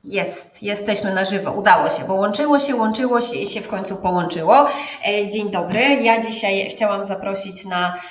Jesteśmy na żywo, udało się, bo łączyło się i się w końcu połączyło. Dzień dobry, ja dzisiaj chciałam zaprosić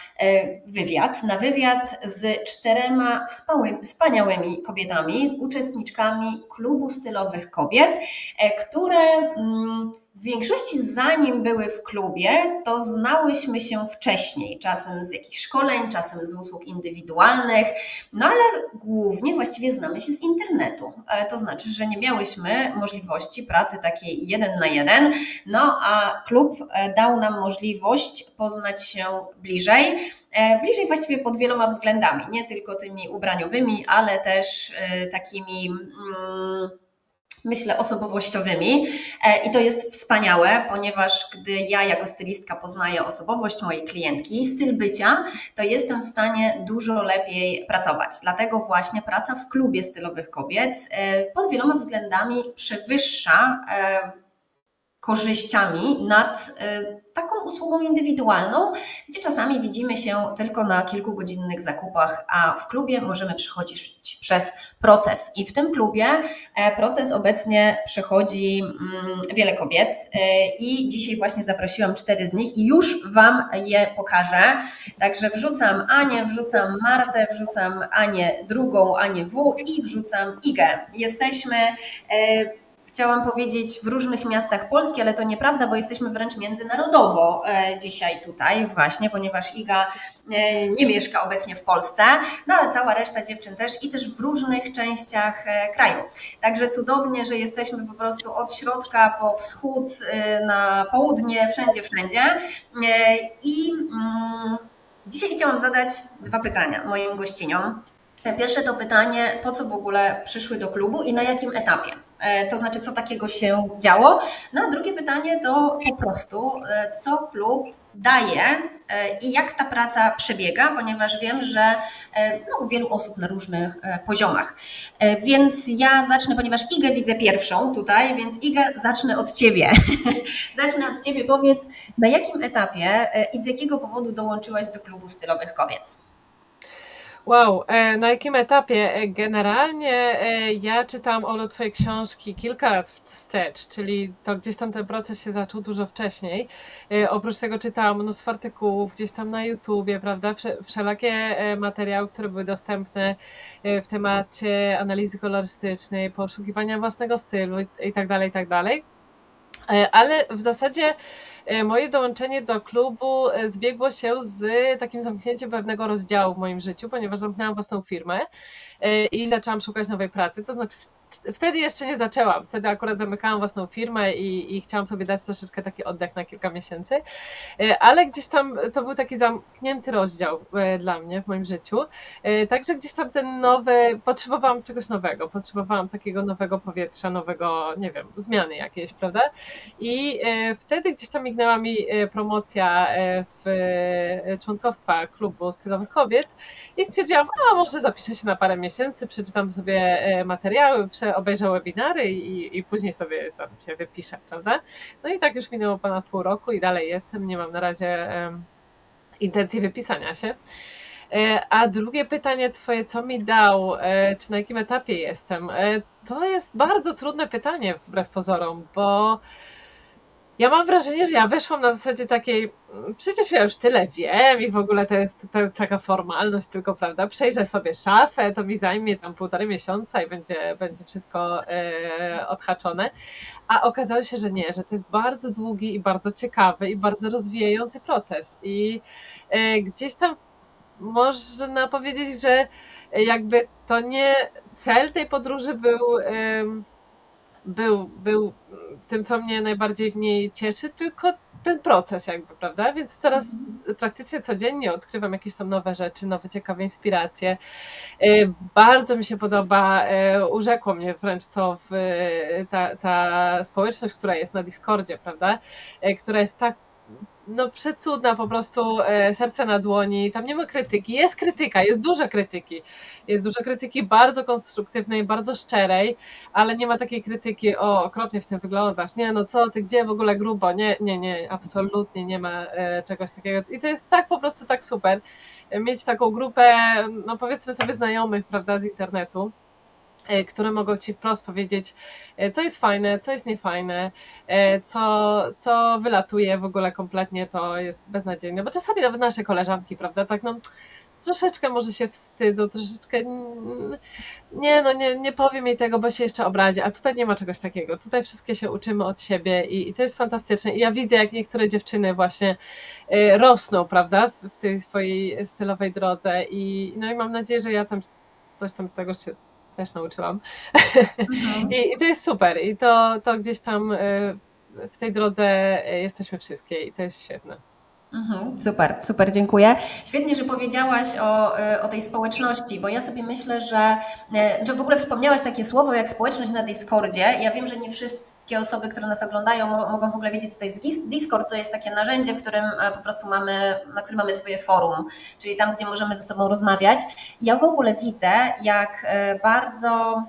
na wywiad z czterema wspaniałymi kobietami, z uczestniczkami Klubu Stylowych Kobiet, które w większości zanim były w klubie, to znałyśmy się wcześniej, czasem z jakichś szkoleń, czasem z usług indywidualnych, no ale głównie właściwie znamy się z internetu. To znaczy, że nie miałyśmy możliwości pracy takiej 1 na 1, no a klub dał nam możliwość poznać się bliżej. Bliżej właściwie pod wieloma względami, nie tylko tymi ubraniowymi, ale też takimi myślę osobowościowymi i to jest wspaniałe, ponieważ gdy ja jako stylistka poznaję osobowość mojej klientki, styl bycia, to jestem w stanie dużo lepiej pracować. Dlatego właśnie praca w klubie stylowych kobiet pod wieloma względami przewyższa korzyściami nad taką usługą indywidualną, gdzie czasami widzimy się tylko na kilkugodzinnych zakupach, a w klubie możemy przechodzić przez proces. I w tym klubie proces obecnie przechodzi wiele kobiet i dzisiaj właśnie zaprosiłam 4 z nich i już Wam je pokażę. Także wrzucam Anię, wrzucam Martę, wrzucam Anię drugą, Anię W i wrzucam Igę. Jesteśmy chciałam powiedzieć w różnych miastach Polski, ale to nieprawda, bo jesteśmy wręcz międzynarodowo dzisiaj tutaj właśnie, ponieważ Iga nie mieszka obecnie w Polsce, no ale cała reszta dziewczyn też i też w różnych częściach kraju. Także cudownie, że jesteśmy po prostu od środka po wschód, na południe, wszędzie. I dzisiaj chciałam zadać 2 pytania moim gościniom. Pierwsze to pytanie, po co w ogóle przyszły do klubu i na jakim etapie? To znaczy, co takiego się działo? No a drugie pytanie to po prostu, co klub daje i jak ta praca przebiega, ponieważ wiem, że u wielu osób na różnych poziomach. Więc ja zacznę, ponieważ Igę widzę pierwszą tutaj, więc Iga, zacznę od Ciebie. Zacznę od Ciebie, powiedz, na jakim etapie i z jakiego powodu dołączyłaś do Klubu Stylowych Kobiet? Wow, na jakim etapie? Generalnie ja czytałam, Olu, Twoje książki kilka lat wstecz, czyli to gdzieś tam ten proces się zaczął dużo wcześniej. Oprócz tego czytałam mnóstwo artykułów gdzieś tam na YouTubie, prawda? Wszelakie materiały, które były dostępne w temacie analizy kolorystycznej, poszukiwania własnego stylu i tak dalej, i tak dalej. Ale w zasadzie moje dołączenie do klubu zbiegło się z takim zamknięciem pewnego rozdziału w moim życiu, ponieważ zamknęłam własną firmę i zaczęłam szukać nowej pracy. To znaczy, wtedy jeszcze nie zaczęłam. Wtedy akurat zamykałam własną firmę i chciałam sobie dać troszeczkę taki oddech na kilka miesięcy, ale gdzieś tam to był taki zamknięty rozdział dla mnie w moim życiu. Także gdzieś tam potrzebowałam czegoś nowego, potrzebowałam takiego nowego powietrza, nowego, nie wiem, zmiany jakiejś, prawda? I wtedy gdzieś tam mignęła mi promocja w członkostwa Klubu Stylowych Kobiet i stwierdziłam, a może zapiszę się na parę miesięcy, przeczytam sobie materiały, obejrzę webinary i później sobie tam się wypiszę, prawda? No i tak już minęło ponad pół roku i dalej jestem, nie mam na razie intencji wypisania się. A drugie pytanie Twoje, co mi dał, czy na jakim etapie jestem? To jest bardzo trudne pytanie wbrew pozorom, bo ja mam wrażenie, że ja weszłam na zasadzie takiej, przecież ja już tyle wiem i w ogóle to jest taka formalność tylko, prawda, przejrzę sobie szafę, to mi zajmie tam 1,5 miesiąca i będzie wszystko odhaczone, a okazało się, że nie, że to jest bardzo długi i bardzo ciekawy i bardzo rozwijający proces i gdzieś tam można powiedzieć, że jakby to nie cel tej podróży był tym, co mnie najbardziej w niej cieszy, tylko ten proces jakby, prawda? Więc praktycznie codziennie odkrywam jakieś tam nowe rzeczy, nowe ciekawe inspiracje. Bardzo mi się podoba, urzekło mnie wręcz ta społeczność, która jest na Discordzie, prawda? Która jest tak przecudna, po prostu serce na dłoni, tam nie ma krytyki, jest krytyka, jest dużo krytyki bardzo konstruktywnej, bardzo szczerej, ale nie ma takiej krytyki, okropnie w tym wyglądasz, nie, no co ty, gdzie w ogóle grubo, nie, absolutnie nie ma czegoś takiego i to jest tak po prostu tak super, mieć taką grupę, no powiedzmy sobie znajomych, prawda, z internetu, które mogą Ci wprost powiedzieć, co jest fajne, co jest niefajne, co wylatuje w ogóle kompletnie, to jest beznadziejne, bo czasami nawet nasze koleżanki, prawda, tak no troszeczkę może się wstydzą, troszeczkę nie, no nie powiem jej tego, bo się jeszcze obrazi, a tutaj nie ma czegoś takiego, tutaj wszystkie się uczymy od siebie i to jest fantastyczne i ja widzę, jak niektóre dziewczyny właśnie rosną, prawda, w tej swojej stylowej drodze no i mam nadzieję, że ja tam coś tam tego się też nauczyłam. Mhm. I to jest super. I to gdzieś tam w tej drodze jesteśmy wszystkie i to jest świetne. Super, super, dziękuję. Świetnie, że powiedziałaś o tej społeczności, bo ja sobie myślę, że w ogóle wspomniałaś takie słowo jak społeczność na Discordzie. Ja wiem, że nie wszystkie osoby, które nas oglądają, mogą w ogóle wiedzieć, co to jest Discord. To jest takie narzędzie, w którym po prostu na którym mamy swoje forum, czyli tam, gdzie możemy ze sobą rozmawiać. Ja w ogóle widzę, jak bardzo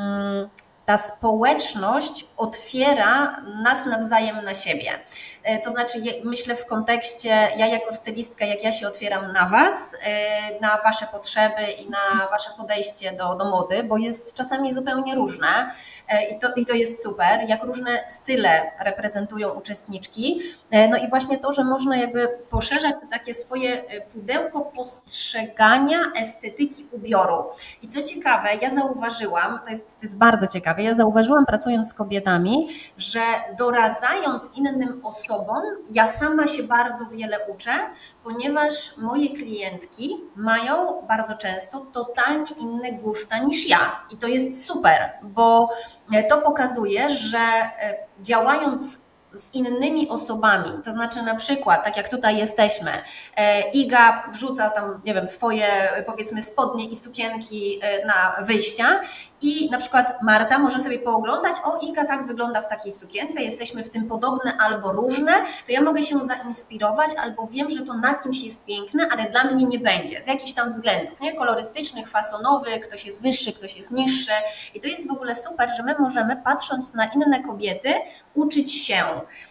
ta społeczność otwiera nas nawzajem na siebie. To znaczy, myślę w kontekście, ja jako stylistka, jak ja się otwieram na Was, na Wasze potrzeby i na Wasze podejście do mody, bo jest czasami zupełnie różne i to jest super, jak różne style reprezentują uczestniczki. No i właśnie to, że można jakby poszerzać to takie swoje pudełko postrzegania estetyki ubioru. I co ciekawe, ja zauważyłam, to jest bardzo ciekawe, ja zauważyłam pracując z kobietami, że doradzając innym osobom, ja sama się bardzo wiele uczę, ponieważ moje klientki mają bardzo często totalnie inne gusta niż ja. I to jest super, bo to pokazuje, że działając z innymi osobami, to znaczy na przykład, tak jak tutaj jesteśmy, Iga wrzuca tam, nie wiem, swoje powiedzmy spodnie i sukienki na wyjścia i na przykład Marta może sobie pooglądać, o Iga tak wygląda w takiej sukience, jesteśmy w tym podobne albo różne, to ja mogę się zainspirować albo wiem, że to na kimś jest piękne, ale dla mnie nie będzie, z jakichś tam względów, nie? Kolorystycznych, fasonowych, ktoś jest wyższy, ktoś jest niższy i to jest w ogóle super, że my możemy patrząc na inne kobiety uczyć się.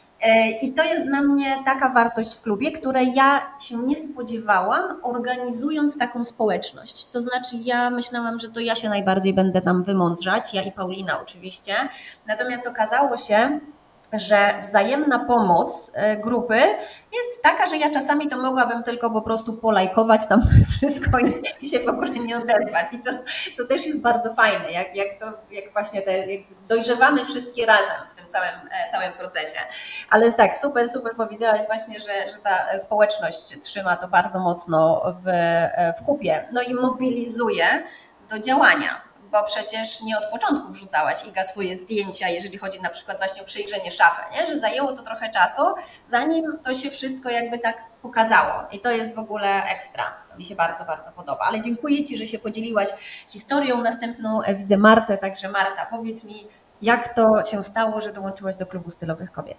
I to jest dla mnie taka wartość w klubie, której ja się nie spodziewałam, organizując taką społeczność. To znaczy, ja myślałam, że to ja się najbardziej będę tam wymądrzać, ja i Paulina oczywiście. Natomiast okazało się, że wzajemna pomoc grupy jest taka, że ja czasami to mogłabym tylko po prostu polajkować tam wszystko i się w ogóle nie odezwać. I to też jest bardzo fajne, jak właśnie jak dojrzewamy wszystkie razem w tym całym procesie. Ale tak, super powiedziałaś właśnie, że ta społeczność trzyma to bardzo mocno w kupie. No i mobilizuje do działania, bo przecież nie od początku wrzucałaś, Iga, swoje zdjęcia, jeżeli chodzi na przykład właśnie o przejrzenie szafy, nie? Że zajęło to trochę czasu, zanim to się wszystko jakby tak pokazało i to jest w ogóle ekstra, to mi się bardzo, bardzo podoba, ale dziękuję Ci, że się podzieliłaś historią. Następną widzę Martę, także Marta, powiedz mi, jak to się stało, że dołączyłaś do Klubu Stylowych Kobiet?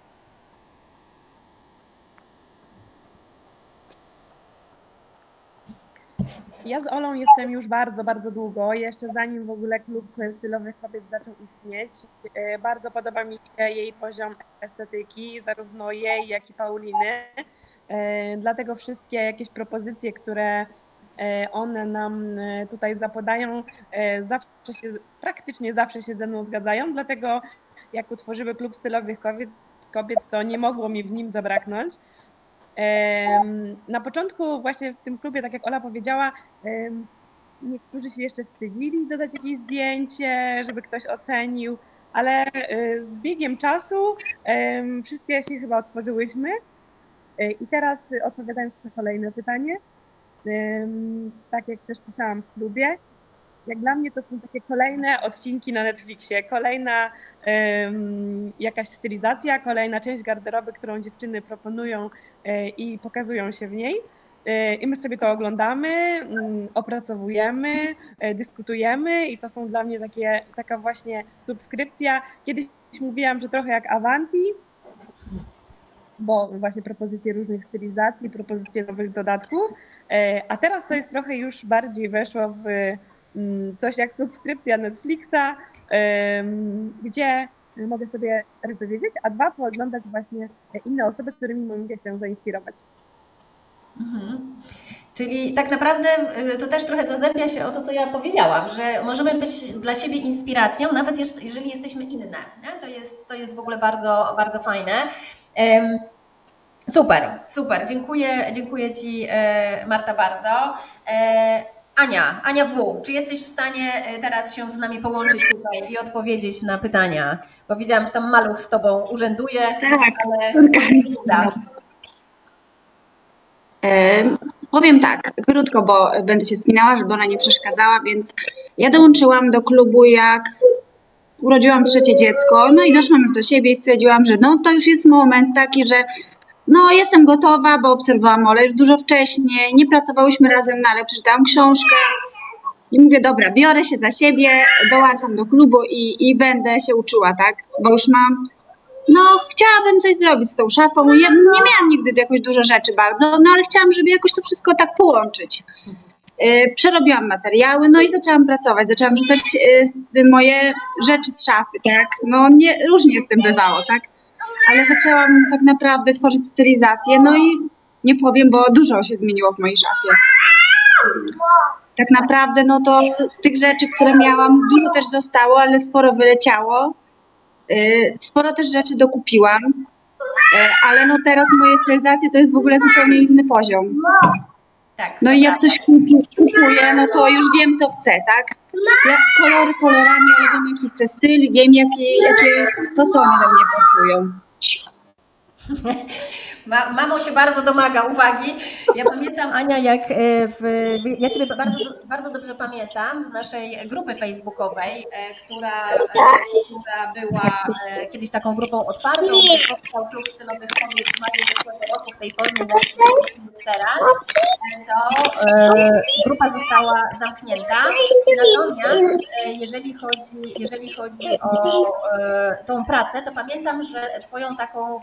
Ja z Olą jestem już bardzo, bardzo długo, jeszcze zanim w ogóle Klub Stylowych Kobiet zaczął istnieć. Bardzo podoba mi się jej poziom estetyki, zarówno jej, jak i Pauliny. Dlatego wszystkie jakieś propozycje, które one nam tutaj zapodają, praktycznie zawsze się ze mną zgadzają. Dlatego jak utworzyły Klub Stylowych Kobiet, to nie mogło mi w nim zabraknąć. Na początku właśnie w tym klubie, tak jak Ola powiedziała, niektórzy się jeszcze wstydzili dodać jakieś zdjęcie, żeby ktoś ocenił, ale z biegiem czasu wszystkie się chyba otworzyłyśmy. I teraz odpowiadając na kolejne pytanie, tak jak też pisałam w klubie, jak dla mnie to są takie kolejne odcinki na Netflixie, kolejna jakaś stylizacja, kolejna część garderoby, którą dziewczyny proponują i pokazują się w niej. I my sobie to oglądamy, opracowujemy, dyskutujemy i to są dla mnie taka właśnie subskrypcja. Kiedyś mówiłam, że trochę jak Avanti, bo właśnie propozycje różnych stylizacji, propozycje nowych dodatków, a teraz to jest trochę już bardziej weszło w coś jak subskrypcja Netflixa, gdzie mogę sobie raz dowiedzieć, a dwa pooglądać właśnie inne osoby, którymi mogę się zainspirować. Czyli tak naprawdę to też trochę zazębia się o to, co ja powiedziałam, że możemy być dla siebie inspiracją, nawet jeżeli jesteśmy inne. Nie? To jest w ogóle bardzo, bardzo fajne. Super, super. Dziękuję Ci, Marta, bardzo. Ania W., czy jesteś w stanie teraz się z nami połączyć tutaj i odpowiedzieć na pytania? Bo widziałam, że tam maluch z Tobą urzęduje, ale da. Powiem tak, krótko, bo będę się spinała, żeby ona nie przeszkadzała, więc ja dołączyłam do klubu, jak urodziłam trzecie dziecko, no i doszłam już do siebie i stwierdziłam, że no to już jest moment taki, że no jestem gotowa, bo obserwowałam Olę już dużo wcześniej, nie pracowałyśmy razem, no ale przeczytałam książkę i mówię, dobra, biorę się za siebie, dołączam do klubu i będę się uczyła, tak, bo już mam, no chciałabym coś zrobić z tą szafą, ja nie miałam nigdy jakoś dużo rzeczy bardzo, no ale chciałam, żeby jakoś to wszystko tak połączyć. Przerobiłam materiały, no i zaczęłam pracować, zaczęłam rzucać moje rzeczy z szafy, tak, no różnie z tym bywało, tak, ale zaczęłam tak naprawdę tworzyć stylizację, no i nie powiem, bo dużo się zmieniło w mojej szafie. Tak naprawdę, no to z tych rzeczy, które miałam, dużo też zostało, ale sporo wyleciało, sporo też rzeczy dokupiłam, ale no teraz moje stylizacje to jest w ogóle zupełnie inny poziom. Tak, no i jak coś kupuję, no to już wiem, co chcę, tak? Ja kolory kolorami, ale wiem, jaki chcę styl, wiem, jakie fasony do mnie pasują. Mamo się bardzo domaga uwagi. Ja pamiętam, Ania, ja Ciebie bardzo dobrze pamiętam z naszej grupy facebookowej, która była kiedyś taką grupą otwartą, gdzie powstał Klub Stylowych Kobiet w maju zeszłego roku w tej formie, jak jest teraz. To grupa została zamknięta. Natomiast jeżeli chodzi o tą pracę, to pamiętam, że Twoją taką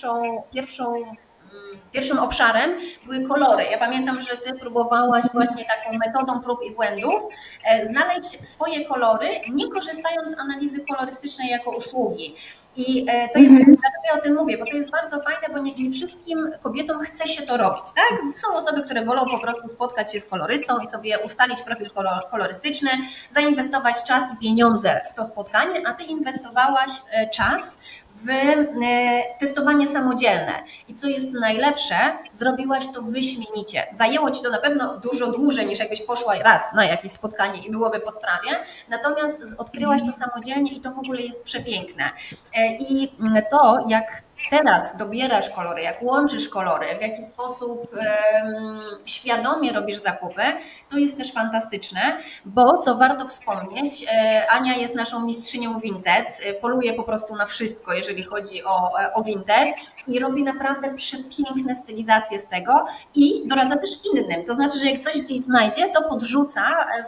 pierwszym obszarem były kolory. Ja pamiętam, że Ty próbowałaś właśnie taką metodą prób i błędów znaleźć swoje kolory, nie korzystając z analizy kolorystycznej jako usługi. I to jest, dlaczego ja o tym mówię, bo to jest bardzo fajne, bo nie wszystkim kobietom chce się to robić, tak? Są osoby, które wolą po prostu spotkać się z kolorystą i sobie ustalić profil kolorystyczny, zainwestować czas i pieniądze w to spotkanie, a Ty inwestowałaś czas w testowanie samodzielne. I co jest najlepsze, zrobiłaś to wyśmienicie. Zajęło Ci to na pewno dużo dłużej, niż jakbyś poszła raz na jakieś spotkanie i byłoby po sprawie, natomiast odkryłaś to samodzielnie i to w ogóle jest przepiękne. I to, jak teraz dobierasz kolory, jak łączysz kolory, w jaki sposób świadomie robisz zakupy, to jest też fantastyczne, bo co warto wspomnieć, Ania jest naszą mistrzynią vintage, poluje po prostu na wszystko, jeżeli chodzi o vintage i robi naprawdę przepiękne stylizacje z tego i doradza też innym. To znaczy, że jak coś gdzieś znajdzie, to podrzuca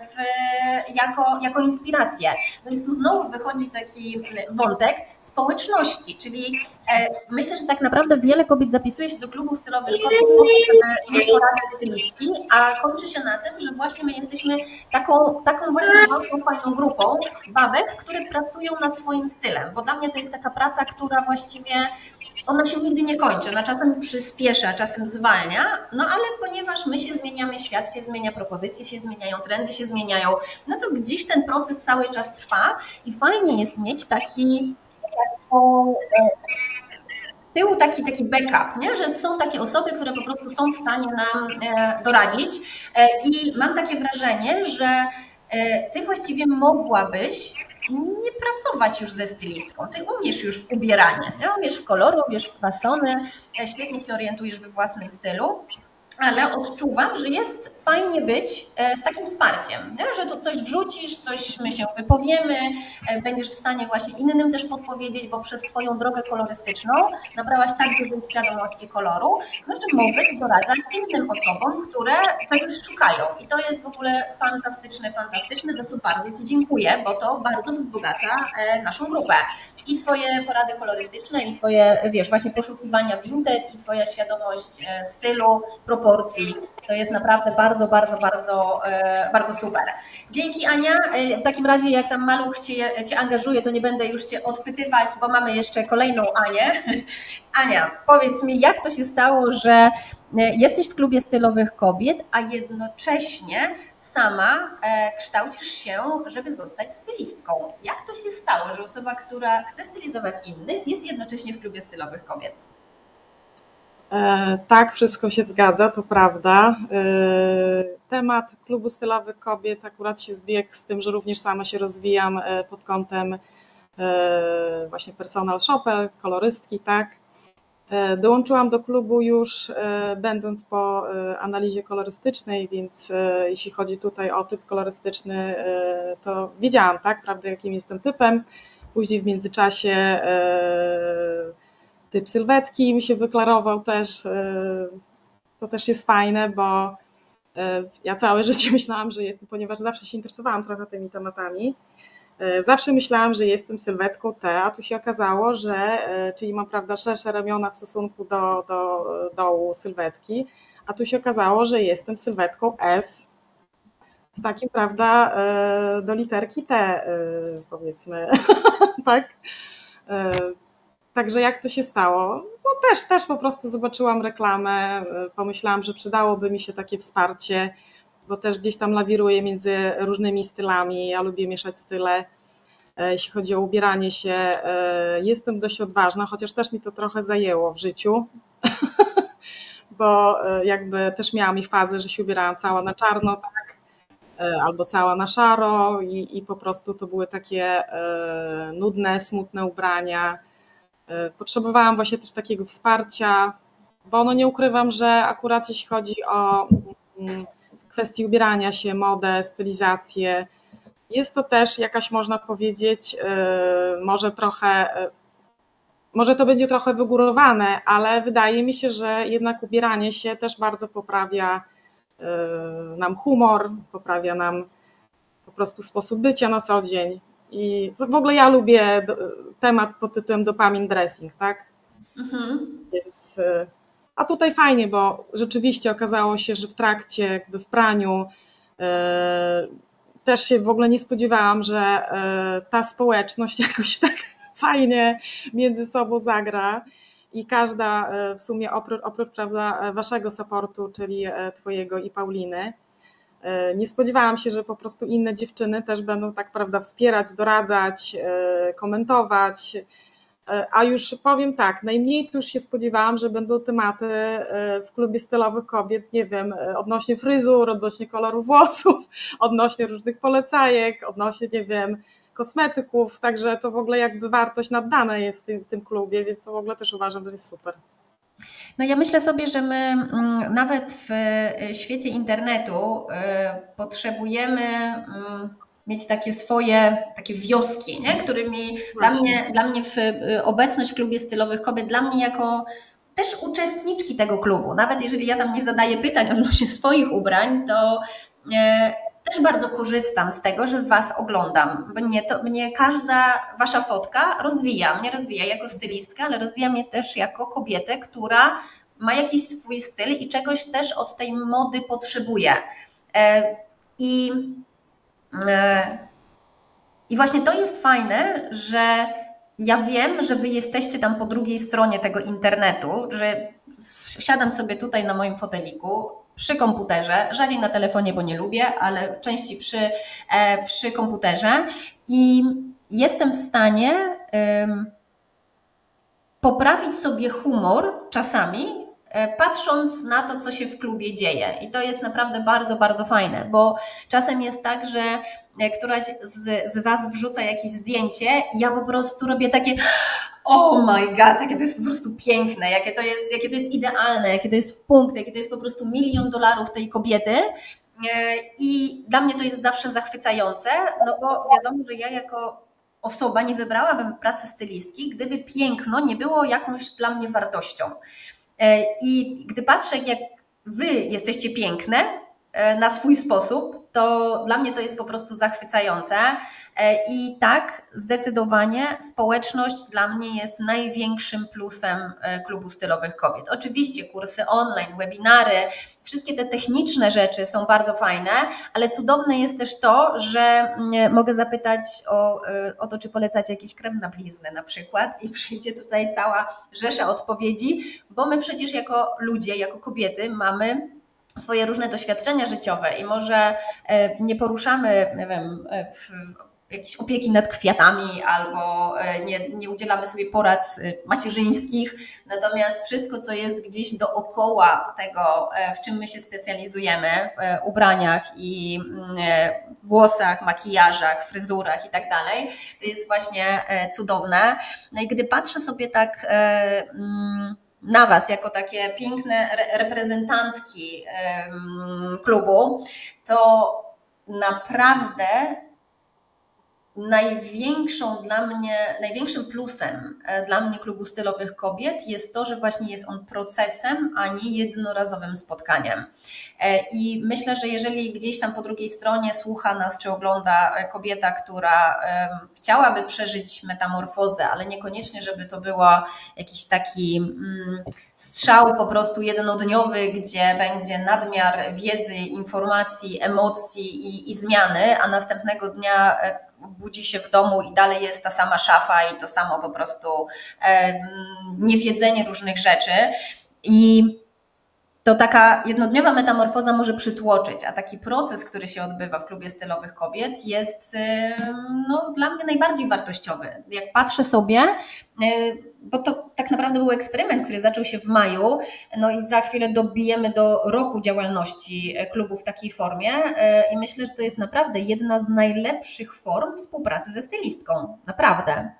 jako inspirację. Więc tu znowu wychodzi taki wątek społeczności, czyli myślę, że tak naprawdę wiele kobiet zapisuje się do klubu stylowych kobiet, żeby mieć poradę stylistki, a kończy się na tym, że właśnie my jesteśmy taką właśnie małą, fajną grupą babek, które pracują nad swoim stylem, bo dla mnie to jest taka praca, która właściwie ona się nigdy nie kończy, ona czasem przyspiesza, czasem zwalnia, no ale ponieważ my się zmieniamy, świat się zmienia, propozycje się zmieniają, trendy się zmieniają, no to gdzieś ten proces cały czas trwa i fajnie jest mieć taki backup, nie? Że są takie osoby, które po prostu są w stanie nam doradzić i mam takie wrażenie, że Ty właściwie mogłabyś nie pracować już ze stylistką. Ty umiesz już w ubieranie, nie? Umiesz w kolory, umiesz w fasony, świetnie się orientujesz we własnym stylu, ale odczuwam, że jest fajnie być z takim wsparciem, nie? Że tu coś wrzucisz, coś my się wypowiemy, będziesz w stanie właśnie innym też podpowiedzieć, bo przez Twoją drogę kolorystyczną nabrałaś tak dużej świadomości koloru, no, że możesz doradzać innym osobom, które czegoś szukają. I to jest w ogóle fantastyczne, za co bardzo Ci dziękuję, bo to bardzo wzbogaca naszą grupę. I Twoje porady kolorystyczne, i Twoje, wiesz, właśnie poszukiwania vintage, i Twoja świadomość stylu, proporcji. To jest naprawdę bardzo, bardzo, bardzo, bardzo super. Dzięki, Ania. W takim razie jak tam Maluch Cię angażuje, to nie będę już Cię odpytywać, bo mamy jeszcze kolejną Anię. Ania, powiedz mi, jak to się stało, że jesteś w klubie stylowych kobiet, a jednocześnie sama kształcisz się, żeby zostać stylistką. Jak to się stało, że osoba, która chce stylizować innych, jest jednocześnie w klubie stylowych kobiet? Tak, wszystko się zgadza, to prawda. Temat klubu stylowych kobiet akurat się zbiegł z tym, że również sama się rozwijam pod kątem właśnie personal shopper, kolorystki, tak. Dołączyłam do klubu już będąc po analizie kolorystycznej, więc jeśli chodzi tutaj o typ kolorystyczny, to wiedziałam, tak, prawda, jakim jestem typem. Później w międzyczasie typ sylwetki mi się wyklarował też. To też jest fajne, bo ja całe życie myślałam, że jestem, ponieważ zawsze się interesowałam trochę tymi tematami, zawsze myślałam, że jestem sylwetką T, a tu się okazało, że, czyli mam, prawda, szersze ramiona w stosunku do dołu sylwetki, a tu się okazało, że jestem sylwetką S z takim, prawda, do literki T, powiedzmy, tak. Także jak to się stało? No też po prostu zobaczyłam reklamę, pomyślałam, że przydałoby mi się takie wsparcie, bo też gdzieś tam lawiruję między różnymi stylami, ja lubię mieszać style, jeśli chodzi o ubieranie się, jestem dość odważna, chociaż też mi to trochę zajęło w życiu, bo jakby też miałam ich fazę, że się ubierałam cała na czarno, tak, albo cała na szaro i po prostu to były takie nudne, smutne ubrania. Potrzebowałam właśnie też takiego wsparcia, bo no nie ukrywam, że akurat jeśli chodzi o kwestii ubierania się, modę, stylizację, jest to też jakaś, można powiedzieć, może to będzie trochę wygórowane, ale wydaje mi się, że jednak ubieranie się też bardzo poprawia nam humor, poprawia nam po prostu sposób bycia na co dzień. I w ogóle ja lubię temat pod tytułem dopamine dressing, tak? Więc, a tutaj fajnie, bo rzeczywiście okazało się, że w trakcie, jakby w praniu też się w ogóle nie spodziewałam, że ta społeczność jakoś tak fajnie między sobą zagra i każda w sumie oprócz prawda, waszego supportu, czyli twojego i Pauliny, nie spodziewałam się, że po prostu inne dziewczyny też będą tak, prawda, wspierać, doradzać, komentować, a już powiem tak, najmniej tu już się spodziewałam, że będą tematy w klubie stylowych kobiet, nie wiem, odnośnie fryzur, odnośnie koloru włosów, odnośnie różnych polecajek, odnośnie, nie wiem, kosmetyków, także to w ogóle jakby wartość naddana jest w tym klubie, więc to w ogóle też uważam, że jest super. No ja myślę sobie, że my nawet w świecie internetu potrzebujemy mieć takie swoje takie wioski, nie? Którymi dla mnie obecność w klubie stylowych kobiet, dla mnie jako też uczestniczki tego klubu, nawet jeżeli ja tam nie zadaję pytań odnośnie swoich ubrań, to też bardzo korzystam z tego, że Was oglądam, bo mnie każda Wasza fotka rozwija. Mnie rozwija jako stylistkę, ale rozwija mnie też jako kobietę, która ma jakiś swój styl i czegoś też od tej mody potrzebuje. I właśnie to jest fajne, że ja wiem, że Wy jesteście tam po drugiej stronie tego internetu, że siadam sobie tutaj na moim foteliku przy komputerze, rzadziej na telefonie, bo nie lubię, ale częściej przy komputerze i jestem w stanie poprawić sobie humor czasami, patrząc na to, co się w klubie dzieje. I to jest naprawdę bardzo, bardzo fajne, bo czasem jest tak, że któraś z Was wrzuca jakieś zdjęcie i ja po prostu robię takie oh my god, jakie to jest po prostu piękne, jakie to jest idealne, jakie to jest w punkt, jakie to jest po prostu $1 000 000 tej kobiety. I dla mnie to jest zawsze zachwycające, no bo wiadomo, że ja jako osoba nie wybrałabym pracy stylistki, gdyby piękno nie było jakąś dla mnie wartością. I gdy patrzę, jak Wy jesteście piękne, na swój sposób, to dla mnie to jest po prostu zachwycające i tak zdecydowanie społeczność dla mnie jest największym plusem Klubu Stylowych Kobiet. Oczywiście kursy online, webinary, wszystkie te techniczne rzeczy są bardzo fajne, ale cudowne jest też to, że mogę zapytać o to, czy polecacie jakiś krem na bliznę na przykład i przyjdzie tutaj cała rzesza odpowiedzi, bo my przecież jako ludzie, jako kobiety mamy swoje różne doświadczenia życiowe i może nie poruszamy, nie wiem, jakiejś opieki nad kwiatami albo nie udzielamy sobie porad macierzyńskich, natomiast wszystko, co jest gdzieś dookoła tego, w czym my się specjalizujemy, w ubraniach i włosach, makijażach, fryzurach i tak dalej, to jest właśnie cudowne. No i gdy patrzę sobie tak na Was jako takie piękne reprezentantki klubu, to naprawdę największym plusem dla mnie Klubu Stylowych Kobiet jest to, że właśnie jest on procesem, a nie jednorazowym spotkaniem. I myślę, że jeżeli gdzieś tam po drugiej stronie słucha nas czy ogląda kobieta, która chciałaby przeżyć metamorfozę, ale niekoniecznie, żeby to było jakiś taki strzał po prostu jednodniowy, gdzie będzie nadmiar wiedzy, informacji, emocji i zmiany, a następnego dnia budzi się w domu i dalej jest ta sama szafa i to samo po prostu niewiedzenie różnych rzeczy. I to taka jednodniowa metamorfoza może przytłoczyć, a taki proces, który się odbywa w Klubie Stylowych Kobiet jest dla mnie najbardziej wartościowy. Jak patrzę sobie, bo to tak naprawdę był eksperyment, który zaczął się w maju, no i za chwilę dobijemy do roku działalności klubu w takiej formie i myślę, że to jest naprawdę jedna z najlepszych form współpracy ze stylistką. Naprawdę.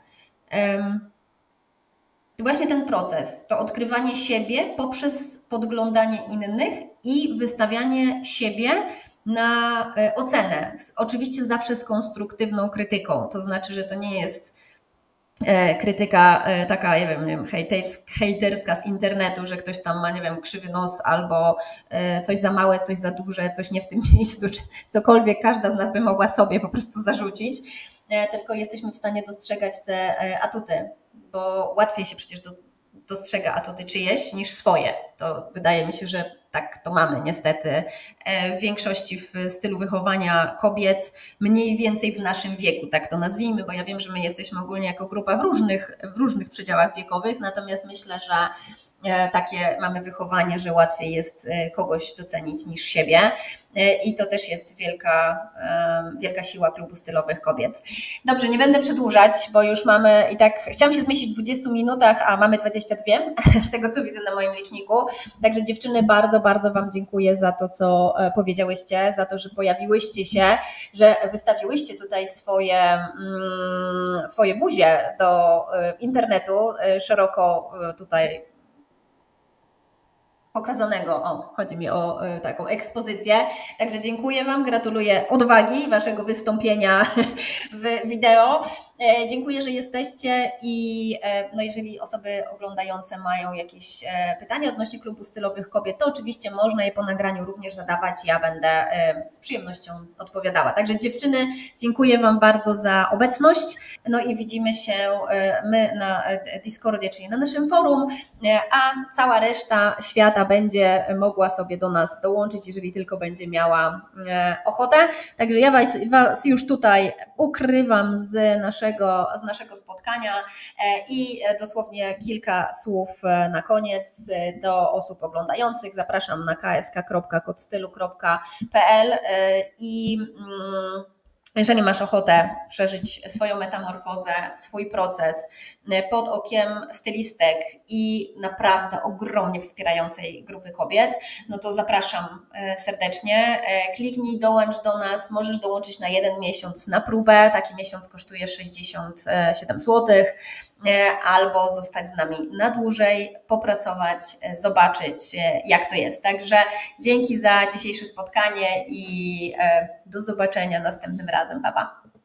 Właśnie ten proces, to odkrywanie siebie poprzez podglądanie innych i wystawianie siebie na ocenę. Oczywiście zawsze z konstruktywną krytyką, to znaczy, że to nie jest krytyka taka, nie wiem, hejterska z internetu, że ktoś tam ma, nie wiem, krzywy nos albo coś za małe, coś za duże, coś nie w tym miejscu, czy cokolwiek każda z nas by mogła sobie po prostu zarzucić, tylko jesteśmy w stanie dostrzegać te atuty, bo łatwiej się przecież dostrzega atuty czyjeś niż swoje. To wydaje mi się, że tak to mamy niestety w większości w stylu wychowania kobiet, mniej więcej w naszym wieku, tak to nazwijmy, bo ja wiem, że my jesteśmy ogólnie jako grupa w różnych przedziałach wiekowych, natomiast myślę, że takie mamy wychowanie, że łatwiej jest kogoś docenić niż siebie i to też jest wielka siła Klubu Stylowych Kobiet. Dobrze, nie będę przedłużać, bo już mamy i tak chciałam się zmieścić w 20 minutach, a mamy 22 z tego, co widzę na moim liczniku. Także dziewczyny, bardzo, bardzo Wam dziękuję za to, co powiedziałyście, za to, że pojawiłyście się, że wystawiłyście tutaj swoje buzie do internetu, szeroko tutaj pokazanego, chodzi mi o taką ekspozycję. Także dziękuję Wam, gratuluję odwagi Waszego wystąpienia w wideo. Dziękuję, że jesteście i jeżeli osoby oglądające mają jakieś pytania odnośnie Klubu Stylowych Kobiet, to oczywiście można je po nagraniu również zadawać. Ja będę z przyjemnością odpowiadała. Także dziewczyny, dziękuję Wam bardzo za obecność. No i widzimy się my na Discordzie, czyli na naszym forum, a cała reszta świata będzie mogła sobie do nas dołączyć, jeżeli tylko będzie miała ochotę. Także ja Was już tutaj ukrywam z naszego spotkania i dosłownie kilka słów na koniec do osób oglądających. Zapraszam na ksk.kodstylu.pl i jeżeli masz ochotę przeżyć swoją metamorfozę, swój proces pod okiem stylistek i naprawdę ogromnie wspierającej grupy kobiet, no to zapraszam serdecznie. Kliknij, dołącz do nas, możesz dołączyć na 1 miesiąc na próbę, taki miesiąc kosztuje 67 zł, albo zostać z nami na dłużej, popracować, zobaczyć jak to jest. Także dzięki za dzisiejsze spotkanie i do zobaczenia następnym razem. Pa, pa.